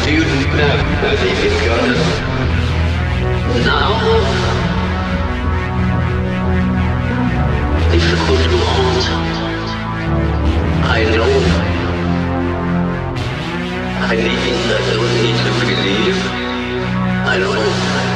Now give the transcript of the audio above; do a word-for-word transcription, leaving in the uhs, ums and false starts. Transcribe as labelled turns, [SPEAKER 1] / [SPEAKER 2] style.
[SPEAKER 1] you never believe in God. Now, difficult to hold. I know. I need, I don't need to believe. I know.